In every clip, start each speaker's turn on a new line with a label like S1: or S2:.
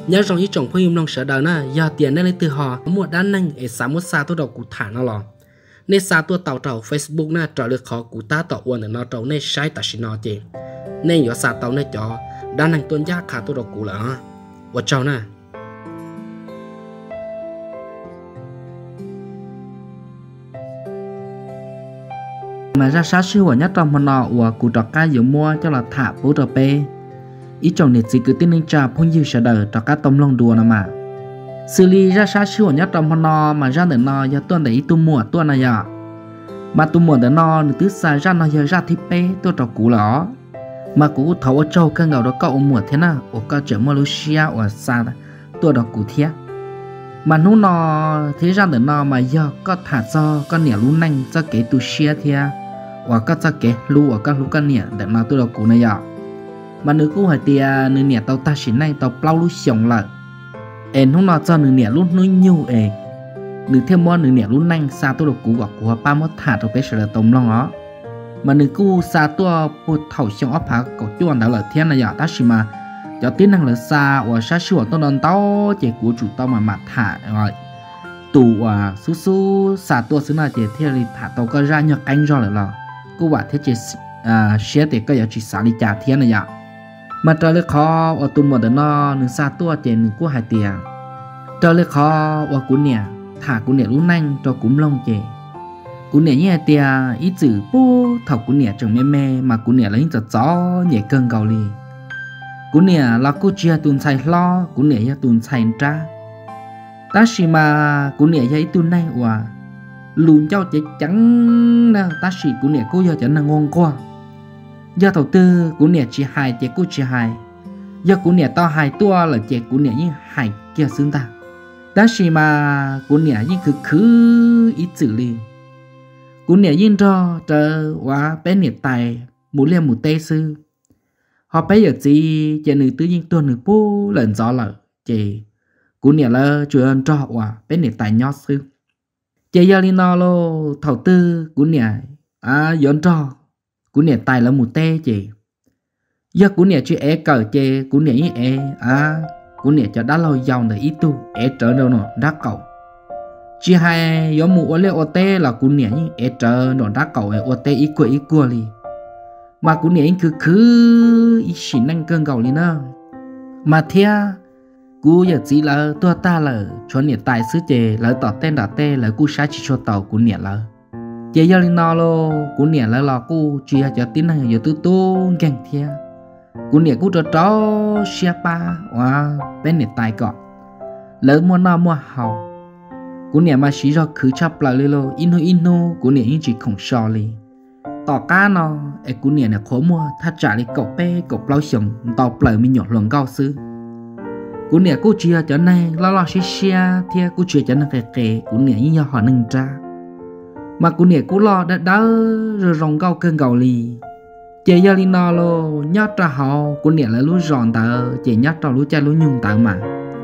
S1: nhớ rằng ý chồng phim lòng sợ đời na giờ tiền nên lấy từ họ mua đan nâng để sáng một xa tôi đầu cụ thả nó lò nên xa tôi tạo trầu Facebook na trở được khó cụ ta tạo uẩn để nó trầu nên sai ta xin nó chị nên giờ xa tàu nên cho đan nâng tuân giá khá tôi đầu cụ là và chào na
S2: mà ra sát sư của nhất trong một nọ của cụ trọ ca dự mua cho là thả bố trọ bê ý chồng này chỉ cứ tin nên trà phong dư sợ đời trọ ca tôm lông đùa nè mà xử lý ra sát sư của nhất trong một nọ mà ra để nọ giờ tuần để tu mùa tuần này giờ mà tu mùa để nọ được tứ xa ra nọ giờ ra thì bê tôi trọ cụ lỏ mà cụ thấu ở châu cơn ngầu đó cậu mùa thế nào ở cao trở Malaysia ở xa tôi đọc cụ thiết mà nó nọ thế ra để nọ mà giờ có thả cho con nẻ lú nanh cho cái tu xia thia và các cho cái lú ở các lú con nẻ để mà tôi đọc cụ này giờ mà nữ cụ hỏi tia nữ nẻ tàu ta xin này tàu plau lú xiong lại em không nọ cho nữ nẻ lú núi nhiều em nữ thêm món nữ nẻ lú nanh xa tôi đọc cụ gọi của ba mất thả trong cái sự là tôm long đó mà nữ cụ xa tôi bột thầu xiong ấp phá cổ chuồn đó là thiên này giờ ta xin mà cho tiếng năng là xa và sát sửa tôi đón tao chỉ của chủ tao mà thả rồi tù su su xa tôi xứ nào chỉ theo đi thả tao có ra nhặt anh rồi là cô bảo thế chỉ xe thì có giá trị xả đi trả thiên này ạ mà trở lại khó ở tù một đứa nó nửa xa tôi chỉ nửa của hai tiền trở lại khó ở cú nè thả cú nè lúc nanh cho cúm lông chỉ cú nè như hai tiền ít chữ bố thầu cú nè trồng mê mê mà cú nè lấy cho gió nhẹ cơn gào lì cú nè là cú chia tuần xài lo cú nè ya tuần xài tra ta xì mà cú nè ya ít tuần này và lùn cho chỉ trắng nè ta xì cú nè cú giờ chẳng là ngon quá giờ đầu tư cú nè chỉ hai chỉ cú chỉ hai giờ cú nè to hai tua là chỉ cú nè như hai kia xứng ta ta xì mà cú nè như cứ ít chữ li cú nè như cho chờ và bé nè tài muốn lên một tê sư họ bây giờ gì chỉ nữ tự nhiên tuần nữ bố lần gió lợ chỉ cú nè là chuyện cho họ bên nè tài nhót sư chỉ giờ linh nó lo thầu tư cú nè dọn cho cú nè tài là một tê chỉ giờ cú nè chỉ é cờ chỉ cú nè như é cú nè cho đã lâu giàu để ít tu é trở đâu nó đá cầu chỉ hai giống một ô tê là cú nè như é trở nó đá cầu ô tê ít quậy li mà cú nè cứ ít xin năng cơn gầu lên nữa mà thia cú giờ chỉ là tua ta là cho nè tài xứ chè là tỏ tên đỏ tê là cú sai chỉ cho tàu cú nè là chè giờ lên nó lo cú nè là cú chỉ cho tin năng giờ tu geng thia cú nè cú cho xia pa và bên nè tài cọ lỡ mua nó mua hậu cú nè mà chỉ cho cứ chấp lại lên lo inu cú nè chỉ không so li tỏ cá nó cú nè khó mua thắt trả lại cậu pe cậu lao sống tàu lời mình nhỏ lần cao sư cú nè cú chia cho này lo xia thì cú chia cho nó kề cú nè như họ nâng ra mà cú nè cú lo đã rồi rong cao cơn gầu lì chế giờ linh nó lo nhát ra họ cú nè là lú giòn tờ chế nhát ra lú cha lú nhung tờ mà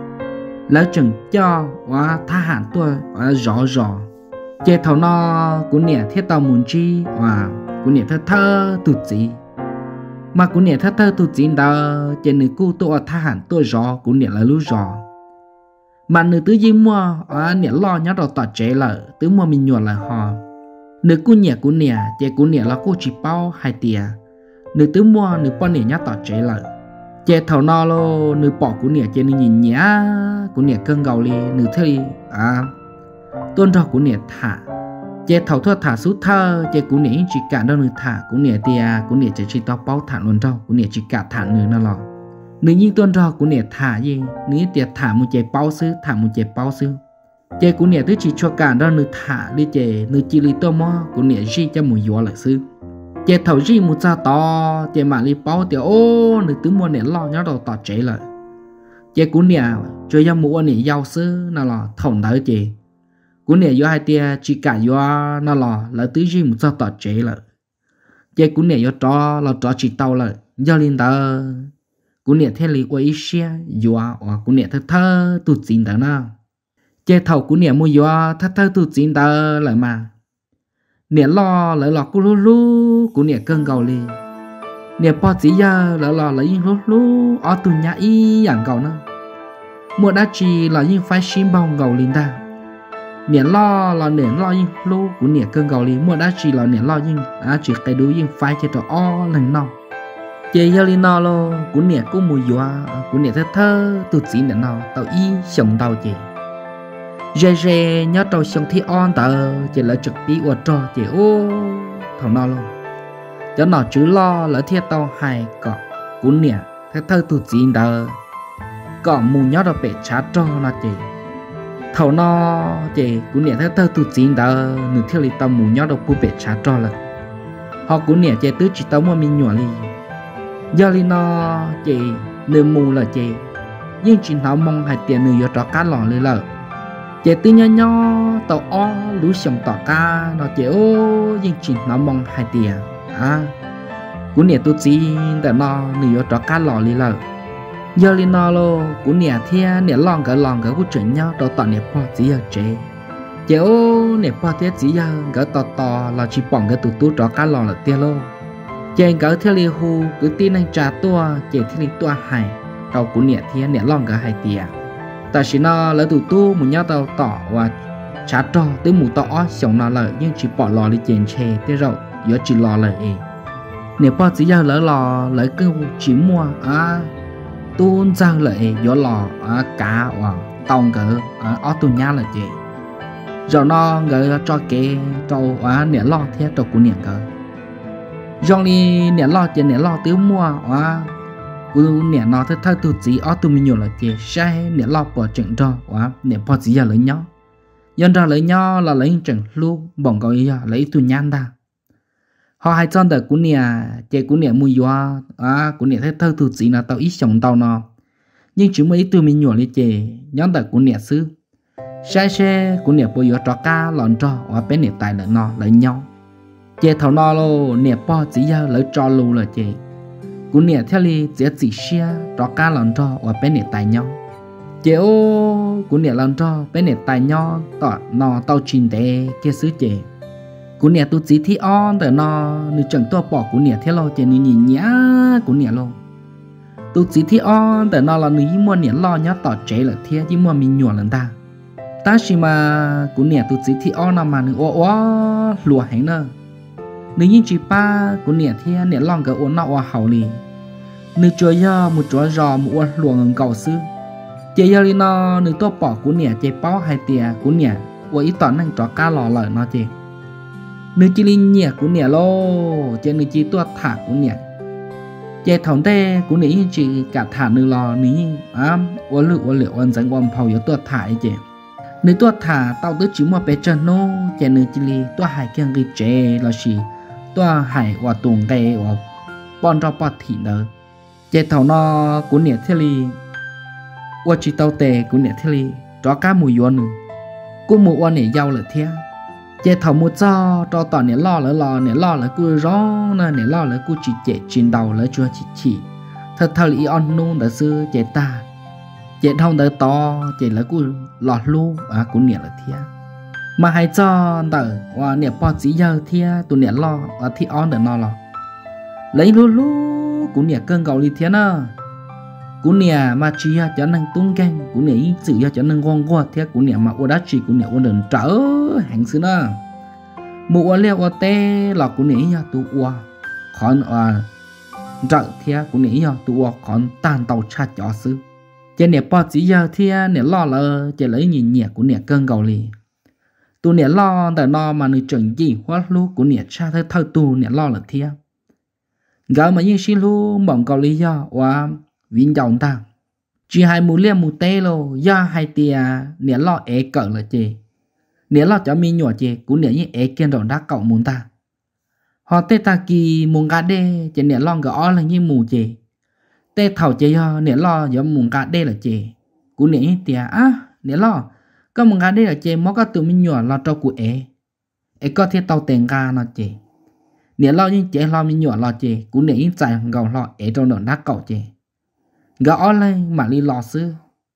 S2: lỡ chừng cho và tha hạn tôi rõ chế thầu nó cú nè thiết tàu muốn chi và cú nè thơ tụt gì mà cú nè thơ tụt gì đó trên nữ cú tôi tha hẳn tôi rõ cú nè là lú rõ mà nữ tứ gì mua nè lo nhớ đầu tọt chế là tứ mua mình nhuận là họ nữ cú nè chế cú nè là cú chỉ bao hai tia nữ tứ mua nữ bao nè nhớ tọt chế là chế thầu nó lo nữ bỏ cú nè chế nữ nhìn nhá cú nè cơn gầu li nữ thấy tôn trò cú nè thả chế thầu thua thả số thơ chế cú nè chỉ cả đâu nữ thả cú nè tia cú nè chỉ tao bao thả luôn đâu cú nè chỉ cả thả nữ nó lò nữ nhưng tôn trò cú nè thả gì nữ tia thả một chế bao sư thả một chế bao sư chế cú nè thứ chỉ cho cả đâu nữ thả đi chế nữ chỉ lý tô mò cú nè chỉ cho một gió lại sư chế thầu chỉ một cha to chế mà lý bao tia ô nữ tứ mua nè lo nhớ đầu tọt chế lại chế cú nè chơi cho mua nè giàu sư nó lò thòng đỡ chế cú nè do hai tia chỉ cả do nó là tứ gì một sao tọt chế là chế cú nè do cho là cho chỉ tàu là do liên tờ cú nè theo lý quay xe do cú nè thơ tụt chín tờ nào chế thầu cú nè mua do thơ tụt chín tờ lại mà nè lo lại cú lu cú nè cơn gầu li nè bỏ chỉ giờ lại lấy lu ở tụi nhà y dạng gầu nữa mua đã chỉ là những phải xin bao gầu linh ta nè lo là nè lo những lô của nè cơn gầu linh mua đã chỉ là nè lo những chỉ cái đối những phải cho o lần nào chế giờ linh nào lo của nè cũng mùi dọa của nè thơ tụt xí nè nào tao y sống tao chế dễ nhớ tao sống thi on tao chế là trực tí ở trò chế ô thằng nào luôn cho nó chứ lo là thiệt tao hay cọ của nè thơ tụt xí tao cọ mù nhớ tao bể chát trò nó chế thầu nó chế của nè thơ tụt xí tao nửa theo li tao mù nhớ tao bu bể chát trò là họ của nè chế tứ chỉ tao mua mình nhỏ li giờ li nó chế nửa mù là chế nhưng chỉ nó mong hai tiền nửa cho cá lò lên lợ chế tư nhỏ nhỏ tàu o lú sòng tỏ ca nó chế ô nhưng chỉ nó mong hai tiền cú nè tu chi để nó nửa cho cá lò lên lợ giờ li nó lo cú nè thia nè lòng cái cú chuyển nhau tàu tỏ nè po chỉ giờ chế ô nè po thế chỉ giờ cái tỏ là chỉ bằng cái tu cho cá lò là tiền lô chế cái theo li hu cứ tin anh trả tua chế theo li tua hay tàu cú nè thia nè lòng cái hai tiền tại vì nó lấy tu một nhau tàu tỏ và trả trò tới một tỏ sống nó lợi nhưng chỉ bỏ lò đi chèn chè tới rồi giờ chỉ lò lợi nếu bao chỉ giờ lỡ lò lấy cơ chỉ mua tuôn ra lợi giờ lò cá và tàu cỡ ở tu nhà là gì rồi nó gửi cho cái trâu nè lo theo trâu của nè cỡ rồi đi nè lo trên nè lo tới mua nè nó thơ tụt gì ở tụi mình nhiều là gì sai nè lo bỏ trận cho nè bỏ gì giờ lấy nhau dân ra lấy nhau là lấy trận luôn bọn gọi giờ lấy tụi nhan ta họ hay chọn được của nè chế của nè mùi gió của nè thơ tụt gì là tao ít sống tao nó nhưng chỉ mấy tụi mình nhiều lấy chế nhóm được của nè xứ sai xe của nè bây giờ cho cá lòn cho bên nè tài nữa nó lấy nhau chế thầu nó luôn nè bỏ gì giờ lấy cho luôn là chế cú nè theo li chỉ xe cho cá lần cho và bên nè tài nhau chế ô cú nè lần cho bên nè tài nhau tỏ nó tàu chín tệ kia xứ chế cú nè tu chỉ thi on để nó nữ chẳng to bỏ cú nè theo lo chế nữ nhìn nhá cú nè luôn tu chỉ thi on để nó là nữ mua nè lo nhá tỏ chế là theo chứ mua mình nhọn lần ta chỉ mà cú nè tu chỉ thi on nào mà nữ ô lùa hành nữa nếu như chỉ ba của nè thì nè lòng cái ổn nào hậu lì nếu chơi giờ một chỗ giò một ổn luồng cầu sư chơi giờ đi nó nếu tôi bỏ của nè chơi bao hai tiền của nè với ý toán năng cho cá lò lợi nó chơi nếu chỉ linh nhẹ của nè lô chơi nếu chỉ tôi thả của nè chơi thống tê của nè chỉ cả thả nửa lò ní ổn liệu ổn dẫn ổn phao giờ tôi thả ấy chơi nếu tôi thả tao tới chỉ một bé chân nô chơi nếu chỉ li tôi hai cái người chơi là gì tôi hải và tuồng cây và bọn cho bọt thịt nữa chế thầu nó của nè thế li và chỉ tàu tè của nè thế li cho cá mùi yuan nữa cũng mùi yuan này giàu là thế chế thầu một cho tỏ nè lo là cứ rõ nè lo là cứ chỉ chế trên đầu là chưa chỉ thật li on nung đã xưa chế ta chế thông đã to chế là cứ lọt lu của nè là thế mà hay cho tờ và nè bỏ chỉ giờ thì tụi nè lo thì on để nó lo lấy lu của nè cơn gạo đi thế nào của nè mà chỉ cho nên tung canh của nè sự cho nên ngon quá thế của nè mà ô đá chỉ của nè ô đừng trở hàng xưa nữa mua leo ô tê là của nè tụ ô còn trở thế của nè tụ ô còn tan tàu cha chó xứ trên nè bỏ chỉ giờ thì nè lo là chỉ lấy nhìn nhẹ của nè cơn gạo đi tu nè lo để nó mà nữ chuẩn gì hóa lu của nè cha thơ tu nè lo là thiệt gỡ mà như xin lu mỏng cầu lý do và vinh dòng ta chỉ hai mù lia mù tê lô do hai tia nè lo é cỡ là chê nè lo cho mi nhỏ chê của nè như é kiên rồi đã cậu muốn ta họ tê ta kỳ muốn gà đê chê nè lo gỡ là như mù chê tê thầu chê do nè lo do muốn gà đê là chê của nè như tia nè lo có một cái đây là chế móc các tụi mình nhỏ lo cho cụ ấy có thể tàu tiền ga nó chế nếu lo nhưng chế lo mình nhỏ lo chế cũng để in chạy gạo lo ấy trong đoạn đá cậu chế gạo lên mà đi lo xứ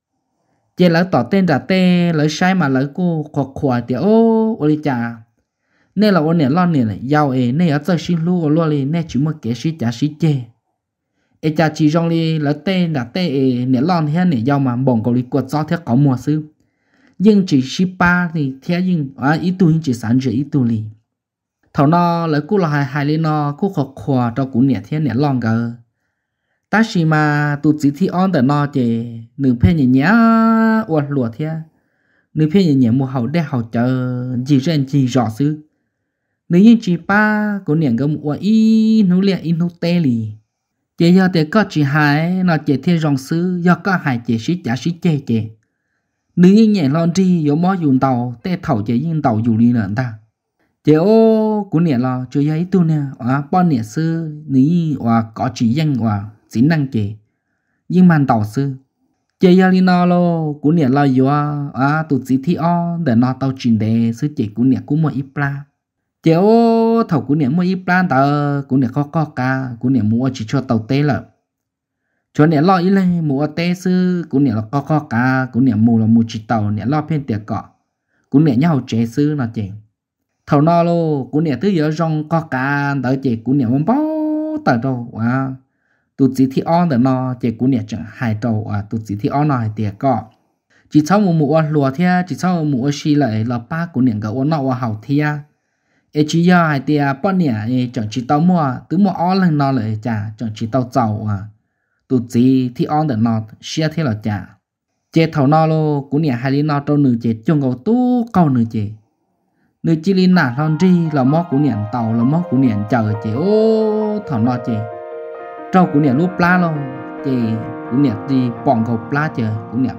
S2: chế lấy tỏ tên trả tê lấy sai mà lấy cô khỏa thì ô đi chả nên là ô nè lo nè là giàu ấy nên ở chơi xin lu lo đi nên chỉ một cái xí chả xí chế e cha chỉ rong li lỡ tê đã tê nè lon thế nè giao mà bỏng cầu li quật gió thế có mùa sư nhưng chỉ shipa thì thế nhưng ít tu chỉ sản chỉ ít tu li thầu nó lỡ cú là hai lên nó cú khó khỏa cho cú nè thế nè lon cơ ta chỉ mà tu chỉ thi on để nó chỉ nửa phe nhẹ nhẹ uất lụa thế nửa phe nhẹ nhẹ mua hậu đe hậu chờ chỉ rèn chỉ rõ sư nếu như chỉ ba cú nè cái mua ít nấu lẹ ít nấu tê li chỉ giờ thì có chỉ hai nó chỉ thiên rong sư do có hai chỉ sĩ trả sĩ chê chê nếu như nhẹ lon đi có mó dùng tàu tê thầu chỉ dùng tàu dùng đi nữa ta chỉ ô của nhẹ lo chưa thấy tu nè bao nhẹ sư nếu như có chỉ danh chỉ năng chê nhưng màn tàu sư chỉ giờ đi nó lo của nhẹ lo vô tụt chỉ thi o để nó tàu chuyển đề sư chỉ của nhẹ cũng một ít pla chỉ ô thầu của nhẹ một ít plan tờ của nhẹ có cả của nhẹ mua chỉ cho tàu tê lợ cho nhẹ lo ý lên mua tê sư của nhẹ là có cả của nhẹ mua là mua chỉ tàu nhẹ lo偏tiền cọ của nhẹ nhau chế sư là chèn thầu nó lô của nhẹ thứ giờ rong có cả đỡ chè của nhẹ mong bao tờ đâu tụt chỉ thi on để nó chè của nhẹ chẳng hài đầu tụt chỉ thi on này tiền cọ chỉ sau một mua lúa thia chỉ sau một mua xì lại là ba của nhẹ cái ôn nọ hậu thia chỉ giờ hai tia bọn nhẹ chẳng chỉ tao mua từ mua on lần nó lại trả chẳng chỉ tao giàu tụt gì thì on để nó share thế là trả chế thầu nó lô cũng nhẹ hai lý nó trâu nửa chế chung cầu tú cầu nửa chế nửa chỉ lý nà thon đi là mó cũng nhẹ tàu là mó cũng nhẹ chờ chế ô thầu nó chế trâu cũng nhẹ lúc plá luôn chế cũng nhẹ đi bỏng cầu plá chế cũng nhẹ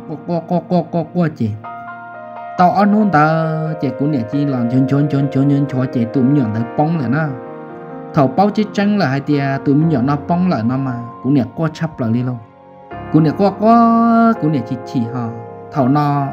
S2: co chế tao ăn luôn ta chế cũng nhẹ chỉ làm chôn cho chế tụi mình nhận tới bóng lại nó thầu bao chiếc trắng là hai tia tụi mình nhận nó bóng lại nó mà cũng nhẹ co chắp lại đi luôn cũng nhẹ cũng nhẹ chỉ họ thầu nó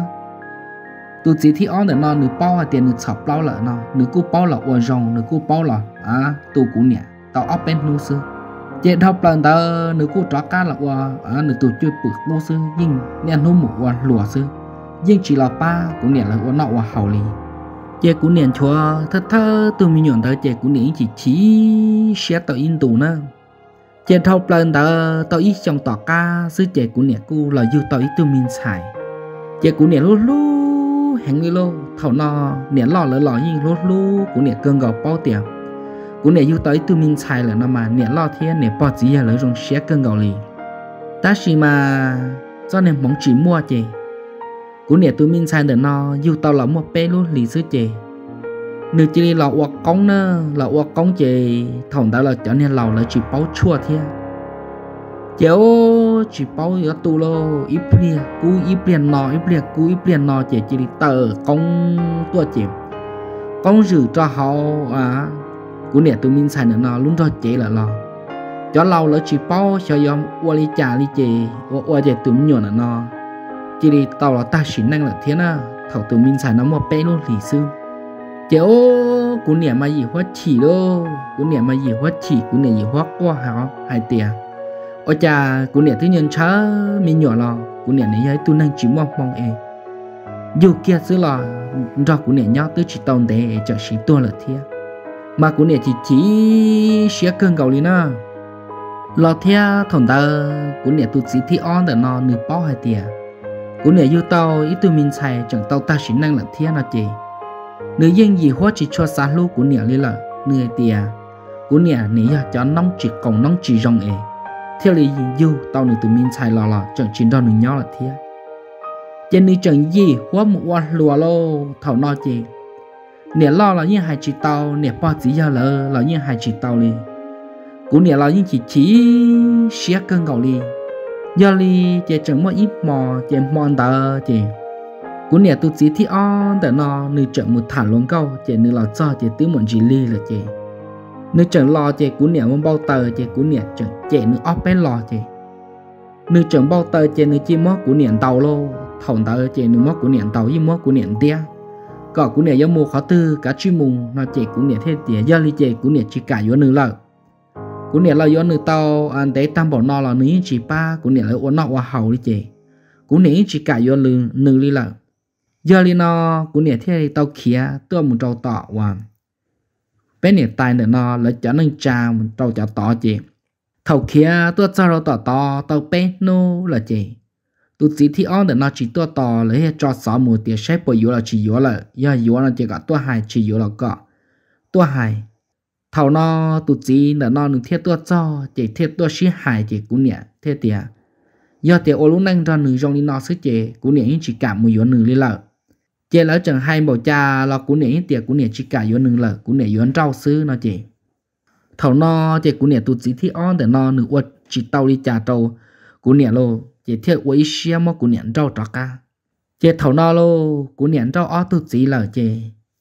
S2: tụi chỉ thi on để nó nửa bao hai tiền nửa chọc bao lại nó nửa cú bao là uo rong nửa cú bao là tụi cũng nhẹ tao ấp bên nu sư chế thầu lần ta nửa cú chó cá là uo nửa tụi chơi bự nu sư nhưng nè nu một uo lùa sư nhưng chỉ là ba cũng nhẹ là uo nọ uo hậu li chế cũng nhẹ chúa thơ tụi mình nhận tới chế cũng nhẹ chỉ sẽ tao in tù nữa chế thâu lần tao ít trong tỏ ca sư chế của nhẹ cu là du tao ít tụi mình xài chế của nhẹ lú hàng đi lô thầu nó nhẹ lò như lú của nhẹ cơn gạo bao tiền của nhẹ du tao ít tụi mình xài là nó mà nhẹ lò thế nhẹ bao gì là trong xé cơn gạo lì ta chỉ mà cho nên mong chỉ mua chế của nhẹ tụi mình xài để nó du tao là mua pe luôn lì sư chế nếu chỉ là uất công nữa là uất công chỉ thằng đó là cho nên là chỉ bao chua thế chéo chỉ bao ở tu lo ít liền nọ chỉ tờ công tua chỉ công rử cho họ của nè tụi mình xài nữa nó luôn cho chế là lo cho lâu là chỉ bao cho yom uất li trà li chế uất chế tụi mình nhỏ nó chỉ đi tàu là ta xin năng là thế na thằng tụi mình xài nó mua pe luôn lì sư chéo của nè mà gì hóa chỉ đâu của nè mà gì hóa chỉ của nè gì hóa qua hả hai tiền ôi cha của nè thứ nhân chớ mình nhỏ lo của nè này ấy tôi năng chỉ mong dù kia xứ là do của nè nhau tới chỉ tồn để cho sĩ tôi là thế mà của nè chỉ sẽ cơn gạo đi na lo theo thằng ta của nè tôi chỉ thi on để nó nửa bao hai tiền của nè yêu tao ít tôi mình xài chẳng tao ta sĩ năng là thế nào chị nếu dân gì hóa chỉ cho xa lô của nè lên là người tia của nè nếu cho nóng chỉ còn nóng chỉ rong theo lý dù tao nữa tụi mình xài lò chẳng chỉ đo nữa nhau là thế trên này chẳng gì hóa một quan lùa lô thầu no chị nè lo là như hai chị tao nè bao chỉ giờ là như hai chị tao đi của nè là như chỉ xé cơn gạo đi giờ đi chị chẳng mất ít mò chị mòn tờ chị của nè tôi chỉ thi on để nó nữ trận một thả luôn câu chị nữ là cho chị tứ một gì li là chị nữ trận lo chị của nè muốn bao tờ chị của nè trận chị nữ ốp bé lo chị nữ trận bao tờ chị nữ chỉ mất của nè tàu lô thòng tờ chị nữ mất của nè tàu với mất của nè tia cọ của nè do mua khó tư cả chuyên mùng nó chị của nè thế tiền giờ li chị của nè chỉ cả vô nữ là của nè là vô nữ tàu anh để tam bảo nó là nữ chỉ ba của nè là uốn nọ hậu đi chị của nè chỉ cả vô nữ li là giờ li nó của nè thế tao kia tôi một trâu tọ hoàn bé nè tài nè nó lấy cho nên trà một trâu cho tọ chị thầu kia tôi cho nó tỏ tàu bé nô là chị tôi chỉ thi on để nó chỉ tôi tỏ lấy cho sáu một tiền xếp bởi yếu là chỉ yếu là yếu là chỉ cả tôi hài chỉ yếu là cả tôi hài thầu nó tôi chỉ để nó được thiết tôi cho chỉ thiết tôi xí hài chỉ cũng nhẹ thế tiền do tiền ô lúc năng ra nữ trong đi nó sức chế cũng nhẹ chỉ cả một yếu nữ đi lợ chế lỡ chẳng hay bảo cha là cũng nhẹ tiền cũng nhẹ chỉ cả yếu nữ lợ cũng nhẹ yếu rau sư nó chỉ thầu nó chỉ cũng nhẹ tôi chỉ thi on để nó nữ uất chỉ tàu đi trả trâu cũng nhẹ lô chỉ thiết uất xia mà cũng nhẹ rau trọ ca chỉ thầu nó lô cũng nhẹ rau ó tôi chỉ lợ chỉ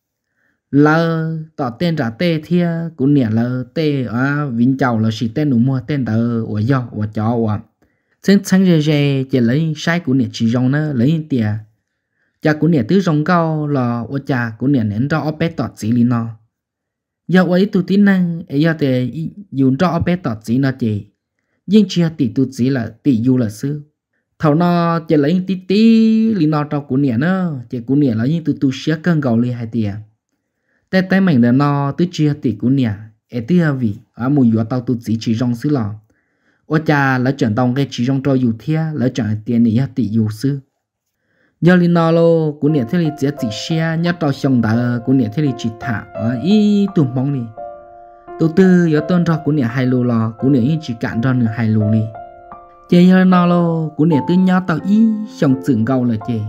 S2: lỡ tỏ tên trả tê thia cũng nhẹ lỡ tê à vinh chào là chỉ tên đủ mua tên tờ ở do ở chó ở trên sáng rề chỉ lấy sai của nhẹ chỉ rong nó lấy tiền cha của nhẹ tứ rong cao là ở cha của nhẹ nén cho bé tọt chỉ li nó giờ ấy tụi tin năng ấy giờ thì dùng cho bé tọt chỉ nó chỉ nhưng chia tỷ tụi chỉ là tỷ du là sư thầu nó chỉ lấy tí li nó cho của nhẹ nó chỉ của nhẹ là những tụi xia cơn gầu li hai tiền tay mình là nó tứ chia tỷ của nhẹ ấy tứ vì ở mùi gió tao tụi chỉ rong sư lò ở cha lỡ trận tông cái chỉ rong cho dù thia lỡ trận tiền này tỷ dù sư giờ li nó lô của nhẹ thế li chỉ xia nhát tao xong đã của nhẹ thế li chỉ thả ở ý tụm bóng đi đầu tư giờ tôn cho của nhẹ hai lô lò của nhẹ chỉ cạn cho nửa hai lô đi chơi giờ nó lô của nhẹ tư nhát tao ý xong dựng gầu là chơi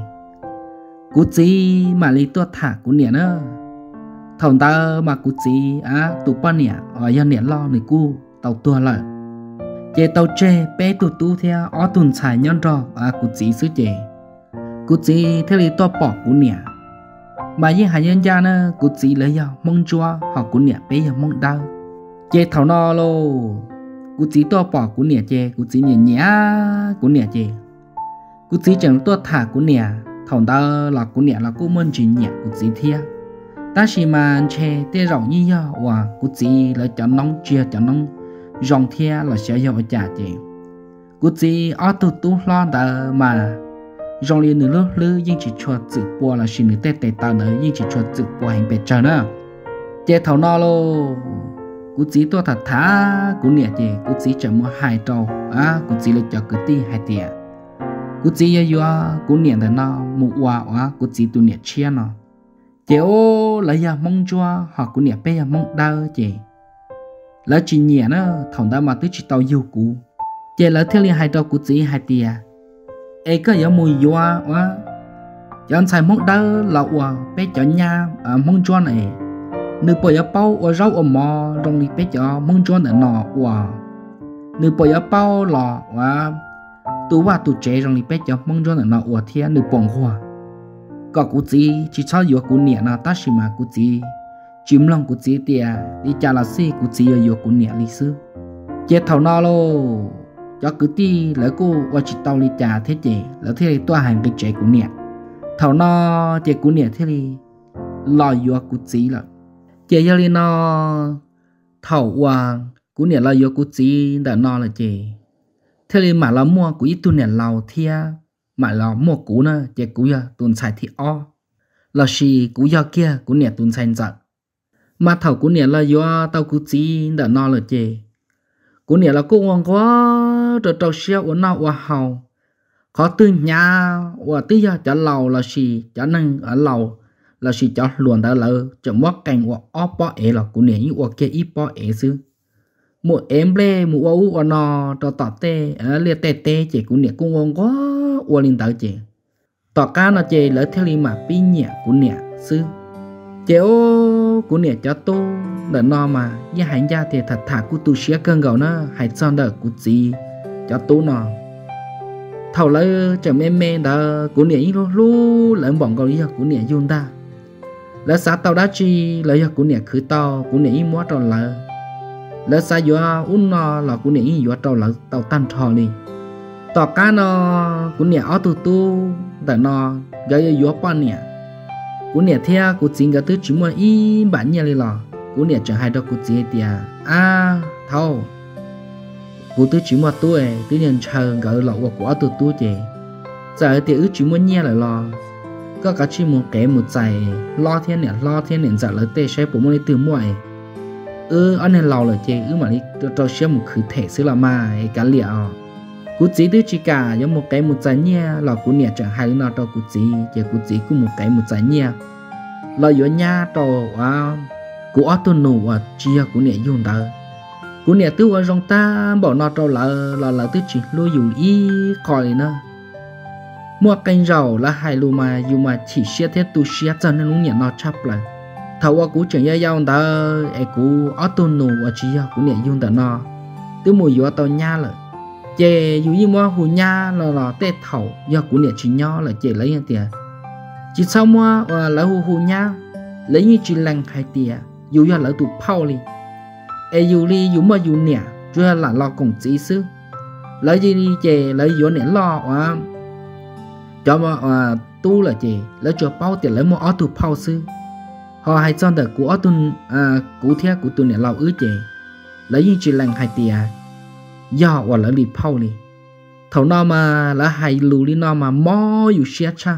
S2: của gì mà li tua thả của nhẹ nữa thằng ta mà của gì tụ ba nhẹ ở giờ nhẹ lo này cu tàu tua lại chế tàu chế bé tụ tu theo ở tuần xài nhon trò của chị xứ chế của chị theo lý to bỏ của nhẹ mà như hai nhân gia nữa của chị lấy giờ mong chúa họ của nhẹ bé giờ mong đau chế thầu no lô của chị to bỏ của nhẹ chế của chị nhẹ nhẹ của nhẹ chế của chị chẳng to thả của nhẹ thầu ta là của nhẹ là của môn chỉ nhẹ của chị theo ta chỉ mà chế tê rộng như giờ và của chị lấy cho nóng chia cho nóng rong thia là sẽ do trả chị cú chỉ ở tu lo đã mà rong liền nữa lư nhưng chỉ cho tự bùa là xin được tê tao nữa nhưng chỉ cho tự bùa hành bề trời nữa chế thầu no lô cú chỉ tôi thật thá cú nhẹ chị cú chỉ chỉ mua hai trâu cú chỉ lấy cho cứ ti hai tiền cú chỉ yêu cú nhẹ thì nó một quả cú chỉ tu nhẹ chia nó chế ô lấy giờ mong chúa họ cú nhẹ bây giờ mong đau chị lỡ chỉ nhẹ nó thằng ta mà tới chỉ tao yêu cũ chế lỡ theo liền hai trâu cũ chỉ hai tia ấy có giống mùi doa quá chọn xài món đỡ là quả bé chọn nhà món cho này nửa bồi bao ở rau ở mò trong đi bé cho món cho này nọ quả nửa bồi bao là quả tu chế trong đi bé cho món cho này nọ quả thiên nửa bông hoa có cũ chỉ cho yêu cũ nhẹ nào ta chỉ mà cũ chim lòng của chị tiệt đi trả là gì của chị ở yêu của nhẹ lịch sử chết thầu no lô cho cứ ti lấy cô qua chị tao đi trả thế chị lấy thế thì toa hàng cái chế của nhẹ thầu no chế của nhẹ thế thì lo yêu của chị là chế giờ đi no thầu hoàng của nhẹ lo yêu của chị đã no là chị thế thì mà là mua của ít tu nhẹ lầu thia mà là mua cũ nữa chế cũ giờ tuần xài thì o là gì cũ giờ kia của nhẹ tuần xài giận mà thầu của nhẹ là do tao cứ chỉ đã no là chê của nhẹ là cô ngon quá rồi tao xéo ở nào ở hầu khó từ nhà và tới giờ trả lầu là gì trả năng ở lầu là gì trả luồn đã lỡ chẳng mất cảnh của óp bỏ ế là của nhẹ như ở kia ít bỏ ế xứ một em ble một ấu ở nọ tao tọt tê ở lia tê tê chỉ của nhẹ cô ngon quá ở lên tới chê tọt cá nó chê lỡ theo li mà pi nhẹ của nhẹ xứ chéo của nè cho tôi đợt no mà như hành gia thì thật thà của tôi xía cơn gầu nó hay son đợt của gì cho tôi nó thầu lấy chậm em đợt của nè lu lấy bọn gầu đi của nè yun ta lấy xã tàu đá chi lấy của nè khử tàu của nè mót tròn lợ lấy xã vừa un nó là của nè vừa tròn lợ tàu tan trò đi tàu cá nó của nè ở tu đợt no gây vừa bao nè cú nè theo cú chính cái thứ chỉ muốn ý bản nhà lên lò cú nè chẳng hay đâu cú chỉ tiệt thâu cú thứ chỉ muốn tôi tự nhiên chờ gỡ lọ của tôi chị giờ thì ứ chỉ muốn nhẹ lại lò có cả chỉ muốn kể một giải lo thiên nè giờ lấy tê sẽ bộ môn từ muội anh này lâu rồi chị mà đi cho xem một khử thể xứ là mà cả liệu cú chỉ đứa chỉ cả giống một cái một trái nha là cú nhẹ chẳng hay nó cho cú chỉ cũng một cái một trái nha là giữa nhà cho cú ở tuần nụ chia cú nhẹ dùng đó cú nhẹ tư ở trong ta bỏ nó cho là tư chỉ lôi dù y khỏi nữa mua canh rau là hai lù mà dù mà chỉ xe thế tu xe cho nên nó nhẹ nó chắp lại thầu cú chẳng ya nhau đó cú ở tuần nụ chia cú nhẹ dùng đó nó tư mùi giữa tàu nha rồi chè dù như mua hù nha là tê thầu do cú nhẹ chỉ nhau là chè lấy tiền chỉ sau mua lấy hù nha lấy như chỉ lăng hai tiền dù là lấy tụ phao đi dù đi dù mà dù nhẹ chưa là lo cùng chỉ xứ lấy gì đi chè lấy dù nhẹ lo cho mà tu là chè lấy cho bao tiền lấy mua ở tụ phao xứ họ hay chọn được của tuần cú theo của tuần nhẹ lo ứ chè lấy như chỉ lăng hai tiền do hoặc là đi phao đi thầu nó mà là hai lù đi nó mà mò dù xe cha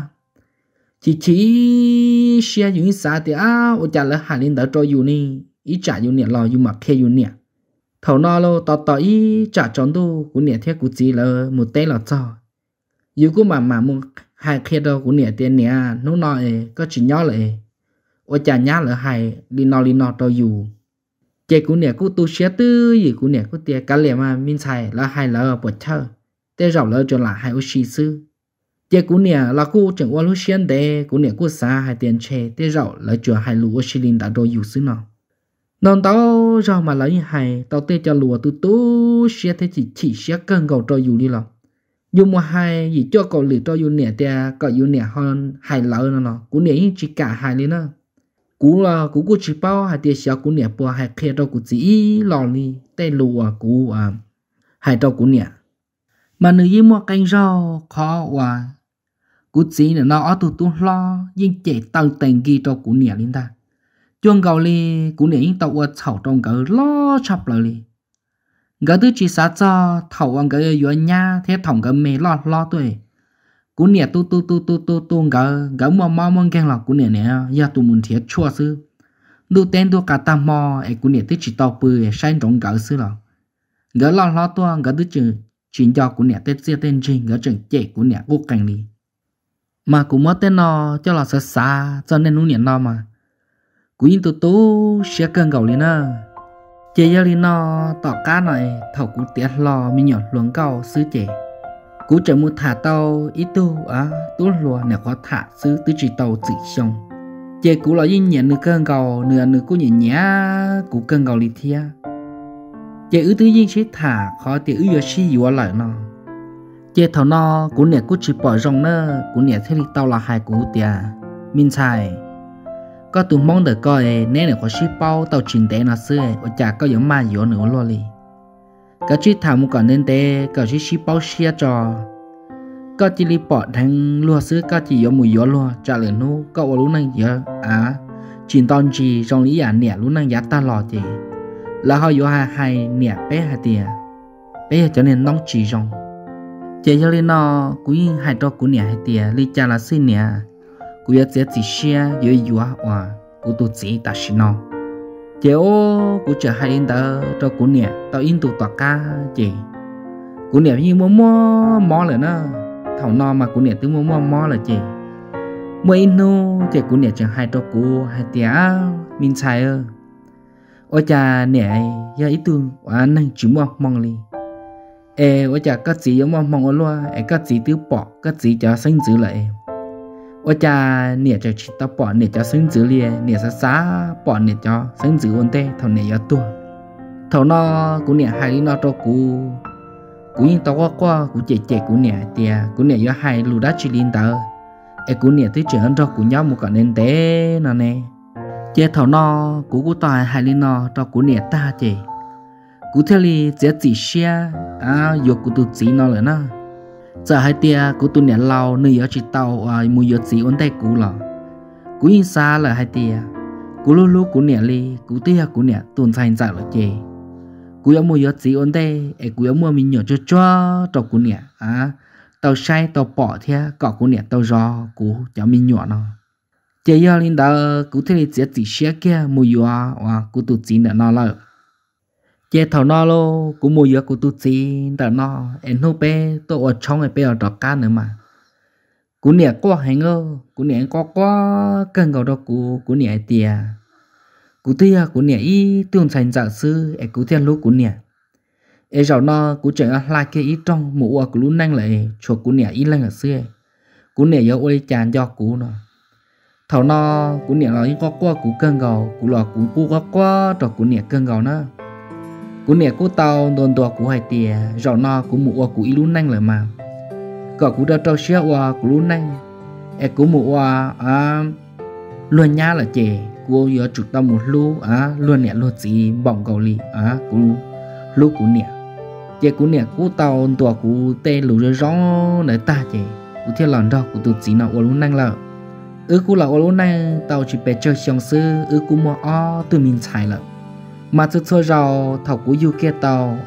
S2: chỉ xe dù như sao thì ở chả là hai linh đỡ cho dù ni ý trả dù nè lo dù mà khe dù nè thầu nó lo tỏ ý trả chọn đâu của nè theo của chị là một té là cho dù của mà một hai khe đâu của nè tiền nè nó nói có chỉ nhớ lại ở chả nhớ là hai đi nó cho dù chế của nè của tu xe tư gì của nè của tiền cả lẽ mà mình xài là hai là bột thơ để rau là cho là hai ô xì sư chế của nè là của chẳng qua lúc xuyên để của nè của xa hai tiền chè để rau là cho hai lúa ô xì linh đã đôi dù sư nào non tao rau mà lấy hai tao tê cho lúa tu xe thế chỉ xe cân cầu cho dù đi lắm dùng mà hai gì cho cầu lì cho dù nè tiền cậu dù nè hơn hai lỡ nó của nè chỉ cả hai lên nữa cú là cú chỉ bao hai tia xíu cú nè bùa hai khe đâu cú chỉ lò li tay lùa cú hai đâu cú nè mà nữ với mua canh rau khó cú chỉ là nó ở tu lo nhưng chạy tăng tiền ghi cho cú nè lên ta chuông cầu li cú nè những tàu ở chảo trong cái lo chập lại li cái thứ chỉ sát cho thầu ăn cái ở nhà thế thòng cái mê lo tuổi cú nè tu gỡ mò keng là cú nè ya tu muốn thiệt chua sư du tên tu cả tam mò cú nè tức chỉ tao bự sai trong gỡ sư là gỡ lo tua gỡ tức chỉ cho cú nè tết tên trình gỡ chừng chạy cú nè cố cảnh đi mà cú mất tên nó cho là xa cho nên nó nè nó mà cú in tu sẽ cơn gầu lên à chơi giờ lên nó tỏ cá này thầu cú tiệt lo mi nhọt luống cầu sư trẻ cú chạy mua thả tàu ít tu lùa nè có thả sư tứ chỉ tàu tự xong chơi cú là yên nhẹ nửa cơn gầu nửa cú nhẹ cú cơn gầu lì thia chơi tứ yên chỉ thả khó thì giờ xí vừa lại nó chơi thầu nó cú nè cú chỉ bỏ rong nơ cú nè thế thì tàu là hai cú tia min xài có tụi mong được coi nè có xí bao tàu chỉnh té nó xưa ở chả có giống mà vừa nữa lo li cái chiếc thảo một còn nên té cái chiếc ship bao xe cho có chỉ li bỏ thằng lúa sữa có chỉ có mùi gió lúa trả lời nó có ở lúc này giờ chuyện toàn gì trong lý nè lúc này giá ta lò chị là họ vô hai nè bé hai tiền bé cho nên nóng chỉ trong chị cho nên nó quý hai trò của nè hai tiền li cha là xí nè quý giờ chỉ xe vừa của tôi chỉ ta xin nó chị của chờ hai in tờ cho của nè tao in tụ tọa ca chị của nè như mò lại nó thầu no mà của nè từ mò là chị mua in nu chị của nè chẳng hai cho của hai tia min sai ôi cha nè giờ ít tương năng chỉ mong li ôi cha các chị giống mong luôn các chị tiêu bỏ các chị cho sinh giữ lại ôi cha nè cho chị tao bỏ nè cho sinh giữ liền nè xa bỏ nè cho sinh giữ ổn tê thầu nè giờ tua thầu nó của nè hai nó cho của những tao qua của chị của nè tia của nè giờ hai lù đá chỉ linh tờ của nè tới chuyện cho của nhau một cái nên té nó nè chị thầu nó của tài hai linh nó cho của nè ta chị của theo li chỉ xe giờ của tụi chị nó rồi nó giờ hai tia của tụi nè lao nơi ở chỉ tàu mùi giờ chỉ ổn tay cũ là cũ in xa là hai tia cũ lú của nè li cũ tia của nè tuần thành giải là chê cũ ở mùi giờ chỉ ổn tay cũ ở mùi mình nhỏ cho của nè tàu say tàu bỏ theo cọ của nè tàu giò cũ cho mình nhỏ nó giờ giờ linh đó cụ thể là chỉ xe kia mua vừa cụ tụt chín để nó là giờ thầu nó lo cụ mua vừa cụ tụt chín để nó em không bé tôi ở trong cái bé ở đó cá nữa mà cụ nè quá hay ngơ cụ nè quá cần cầu đó cụ nè tiền cụ tia cụ nè ý tương thành giả sư em cụ tiền lúc cụ nè em rồi nó cụ chẳng lại cái ý trong mũ cụ lúc năng lại cho cụ nè ý lên ở xưa cụ nè giờ ôi chán cho cụ nó thầu nó cụ nè là những quá cụ cần cầu cụ là cụ quá cho cụ nè cần cầu nữa cụ nè cụ tàu đồn đùa cụ hay tiền rồi nó cụ mũ cụ ý lúc năng lại mà cậu cũng đã trao xe qua của lúc này em cũng mua qua luôn nhá là chè cô giờ chụp tao một lú luôn nè luôn gì bỏng cầu lì của lú của nè chè của nè của tao tua của tê lú rồi gió để ta chè của thiên lần đó của tụi chị nào ở lúc này là của là ở lúc này tao chỉ bé chơi xong sư của mua tụi mình xài là mà cho rồi thầu của du kia tao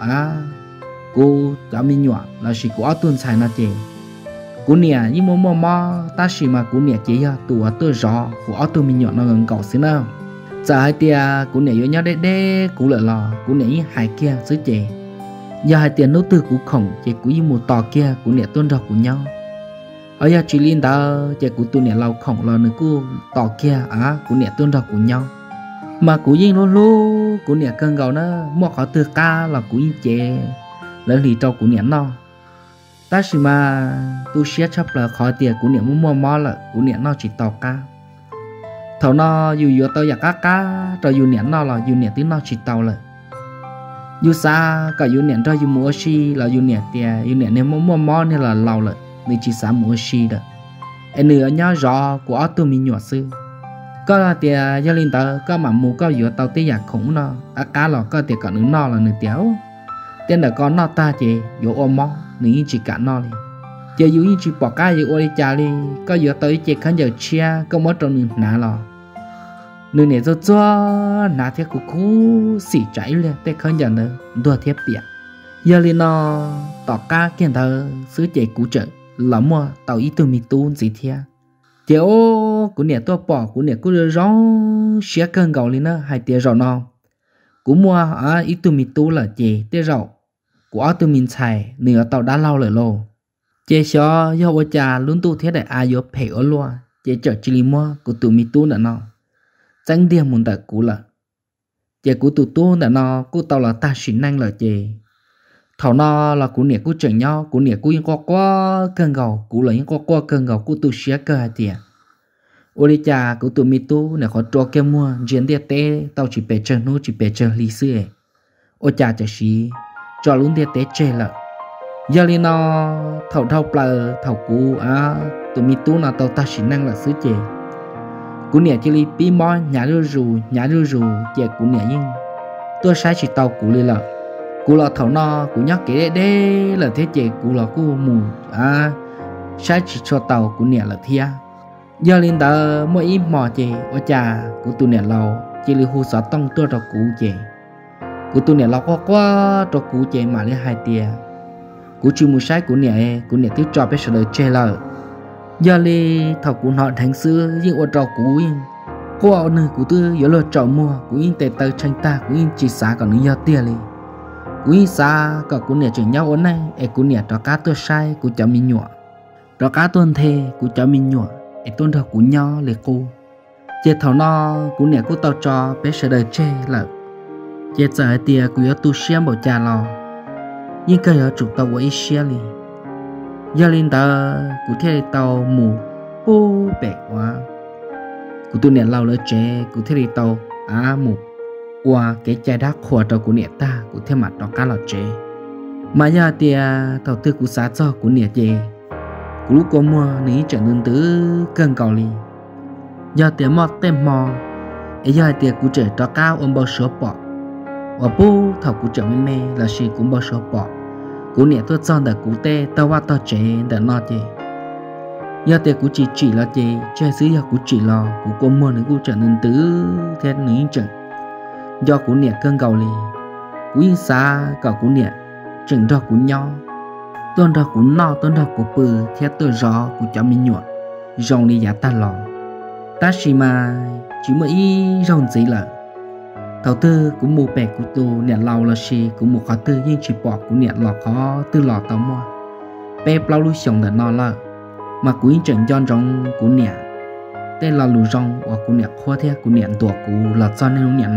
S2: cô cho mình nhỏ là chỉ có tuần xài là chè cú nè nhưng mà ta chỉ mà cú nè chỉ tụi tôi rõ của tôi mình nhọn nó gần cậu xí nào giờ hai tia cú nè nhau đê cú lợi lò cú nè hai kia xứ chè giờ hai tia nấu từ cú khổng chè cú như một tò kia cú nè tôn đọc của nhau ở giờ chỉ liên đó chè cú tôi nè lâu khổng lò nữa cú tò kia cú nè tôn đọc của nhau mà cú yên lô cú nè cơn gạo nó mua khó từ ca là cú yên chè lấy lì trâu cú nè nó ta chỉ mà tu sửa chấp là khỏi tiền của niệm muốn mua là của niệm nó chỉ tàu cá thầu nó dù tao giặc cá rồi dù niệm nó là dù niệm tiếng nó chỉ tàu là dù xa cả dù niệm cho dù mua xi là dù niệm tiền dù niệm nếu muốn mua nên là lâu là nên chỉ xả mua xi đó em nữa nhớ rõ của tôi mình nhỏ xưa có là tiền gia đình tao có mà mua có dù tao tiếng giặc khủng nó cá là có tiền cả nửa nó là nửa téo tiền là con nó ta chỉ dù ôm mong nếu chỉ cả nó đi, giờ dù như chỉ bỏ cái gì ôi cha đi, có giờ tới chỉ khán giờ chia, có mất trong nửa nã lò, nửa này cho nã thiết của cú xỉ cháy lên, để khán giờ nữa đua thiết bịa, giờ lên nó tỏ cá kiện thơ xứ chạy cú trợ, lắm mà tàu ý từ mi tu gì thế, giờ ô cú nè tôi bỏ cú nè cú rong xé cơn gạo lên nó hai tia rồi nó, cú mua ý từ mi tu là gì tia rau của tụi mình xài nửa tàu đã lâu rồi lô chế cho do vợ cha luôn tu thế đại ai vô phải ở luôn chế chở chỉ mua của tụi mình tu nữa nó tránh điểm muốn tại cũ là chế của tụi tu nữa nó của tàu là ta xin năng là chế thảo nó là của nè của chở nhau của nè của những quá cơn gầu của là những quá cơn gầu của tụi xé cơ hai tiền ôi cha của tụi mình tu nè khó cho kem mua riêng địa tế tàu chỉ bé chờ nó chỉ bé chờ lý xưa ôi cha chở xí cho luôn địa tế chơi là giờ li nó thầu plờ thầu cú tụi mi tu nào tàu ta chỉ năng là xứ chè cú nè chỉ li pi mò nhà rư rù chè cú nè nhưng tôi sai chỉ tàu cú li là cú là thầu nó cú nhắc cái đê là thế chè cú là cú mù sai chỉ cho tàu cú nè là thia giờ li ta mỗi ít mò chè ở trà cú tụi nè lâu chỉ li hu sợ tông tôi cho cú chè cú tụi nè lâu quá cho cú chè mà lấy hai tia cú chưa mua sai cú nè tiếp cho bé sờ đời chè là giờ li thầu cú họ thành xưa nhưng ở trò cú in cô ở nơi cú tư giờ lo trò mua cú in tệ tờ tranh ta cú in chỉ xả còn những giờ tia li cú in xả cả cú nè chừng nhau ở này cú nè trò cá tôi sai cú cho mình nhọ trò cá tuần thề cú cho mình nhọ tuần thầu cú nhau li cô chè thầu nó cú nè cú tao cho bé sờ đời chè là chè giờ tia cú ở tu xem bảo trà lò nhưng cái ở chụp tàu với xe li giờ lên tàu cụ thể tàu mù bố bẹ quá cụ tu nè lao lỡ chế cụ thể tàu mù qua cái trái đá khỏa tàu cụ nè ta cụ thể mặt đó cá lọt chế mà giờ thì tàu tư cụ xá cho cụ nè chế cụ lúc có mua ní trở nên tứ cơn cầu li giờ thì mò tem mò giờ thì cụ trở đó cao ôm bao số bỏ và bố thầu cụ trở mê là gì cũng bao số bỏ cú nè tôi chọn để cú tê tao qua tao chế để nó chế giờ tê cú chỉ là chế chơi xứ giờ cú chỉ là cú có mua nữa cú trở nên tứ thế nữa chẳng do cú nè cơn gầu li cú in xa cả cú nè chừng đó cú nhau tuần đó cú no tuần đó cú bự thế tôi rõ cú cho mình nhọ rong đi giá ta lò ta chỉ mà chỉ mới ý rong gì là đầu tư cũng mua bè của tôi nè lâu là gì cũng mua khó tư nhưng chỉ bỏ của nè lò khó tư lò tao mua bè bao lưu sống để nó là mà của những trận giòn trong của nè tên là lù rong và của nè khoa theo của nè tuổi của là cho nên nè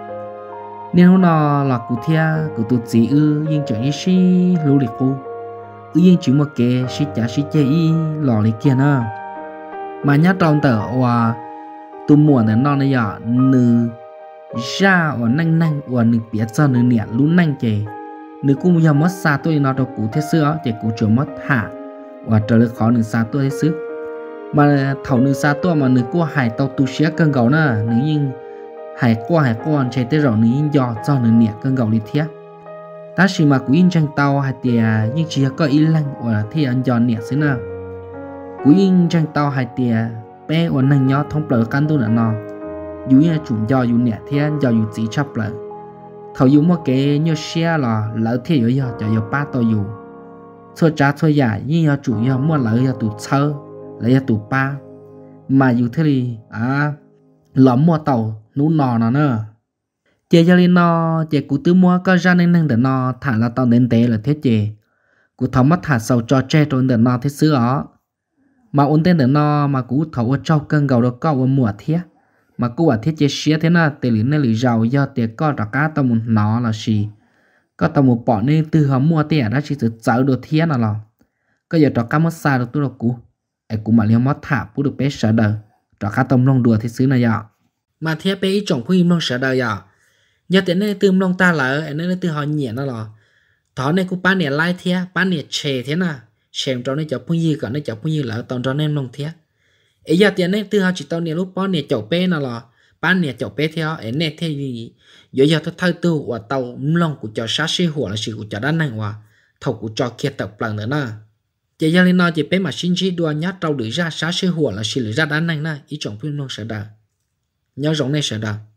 S2: nó là của theo của tôi chỉ nhưng trận như xí lù lịch cô nhưng chỉ một cái xí chả xí chơi lò lịch kia nữa mà nhát trong tờ và tôi muốn để nó này giờ nữ ra và năng và nữ biết cho nữ nhẹ luôn năng chè nữ cũng giờ mất xa tôi nó đâu cụ thế xưa chè cụ chưa mất hạ và trở lại khó nữ xa tôi thế xưa mà thầu nữ xa tôi mà nữ qua hải tàu tu xía cơn gạo nè nữ nhưng hải quan chạy tới rồi nữ dò cho nữ nhẹ cơn gạo đi thiết ta chỉ mà cụ in tranh tàu hay tiề nhưng chỉ có ý lăng và thì anh dò nhẹ xí nào cụ in tranh tàu hay tiề bé và năng nhỏ thông bờ căn tu nó dù như chủ do dù nhẹ thiên do dù chỉ chấp lại thầu dù một cái như xe là lỡ thì ở giờ cho ba tàu dù xưa trả xưa giả nhưng giờ chủ giờ mua lỡ giờ tụ sơ lỡ giờ tụ ba mà dù thế thì lỡ mua tàu nú nò nó nữa chế cho nên nó chế cụ tư mua có ra nên năng để nó thả là tàu đến tế là thế chế cụ thầu mất thả sầu cho che rồi để nó thế xưa đó mà ổn tên để nó mà cụ thầu cho cơn gạo được có ở mùa thiết mà cô bảo thiết chế xía thế nào tiền lính này lì giàu do tiền có trả cá tao muốn nó là gì có tao muốn bỏ nên từ họ mua tiền đó chỉ từ cháu đồ thiết nào là có giờ trả cá mất xa được tôi đâu cũ ai cũng mà liều mất thả bút được bé sợ đời trả cá tôm lông đùa thì xứ này giờ
S1: mà thiết bé ý chồng khuyên lông sợ đời giờ giờ tiền này từ lông ta là anh này từ họ nhẹ nó là thọ này cũng bán nè lai thiết bán nè chè thế nào xem cho nó chọc phun gì cả nó chọc phun gì là toàn cho nên lông thiết ấy giờ tiền này từ họ chỉ tao nè lúc bao nè chậu bé nào là bán nè chậu bé theo ấy nè thế gì giờ tôi thay tu và tàu lông của cho sát sĩ của là sự của cho đan này và thầu của cho kia tập lần nữa nè giờ giờ lên nó chỉ bé mà xin chỉ đua nhát trâu đuổi ra sát sĩ của là sự ra đan này nè ý chồng phim lông sợ đà nhớ giống này sợ đà